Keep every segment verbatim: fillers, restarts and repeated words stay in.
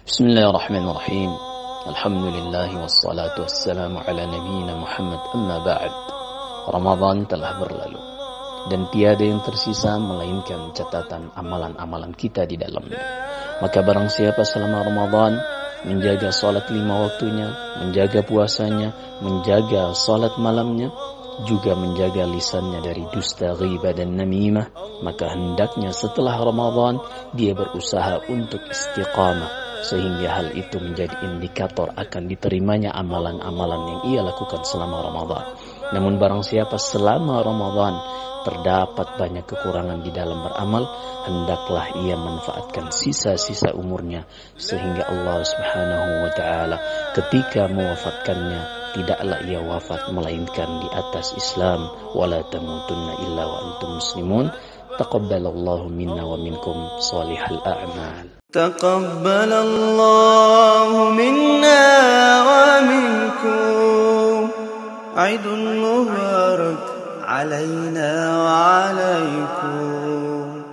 Bismillahirrahmanirrahim. Alhamdulillah wassalatu wassalamu ala nabiyyina Muhammad, amma ba'd. Ramadan telah berlalu dan tiada yang tersisa melainkan catatan amalan-amalan kita di dalamnya. Maka barang siapa selama Ramadan menjaga salat lima waktunya, menjaga puasanya, menjaga salat malamnya, juga menjaga lisannya dari dusta, ghibah dan namimah, maka hendaknya setelah Ramadan dia berusaha untuk istiqamah, sehingga hal itu menjadi indikator akan diterimanya amalan-amalan yang ia lakukan selama Ramadan. Namun barang siapa selama Ramadan terdapat banyak kekurangan di dalam beramal, hendaklah ia manfaatkan sisa-sisa umurnya, sehingga Allah Subhanahu wa ta'ala ketika mewafatkannya tidaklah ia wafat melainkan di atas Islam. Wala tamutunna illa wa antum muslimun. Taqabbalallahu minna wa minkum salihal a'mal. Taqabbalallahu minna wa minkum Aidun mubarak alaina wa alaikum.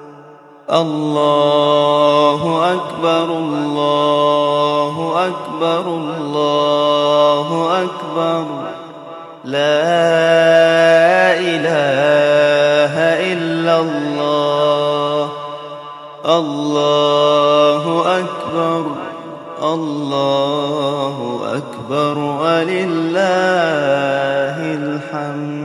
Allahu akbar, Allahu akbar, Allahu akbar. La ilaha illallah. Allahu akbar, Allahu akbar, walillahil hamd.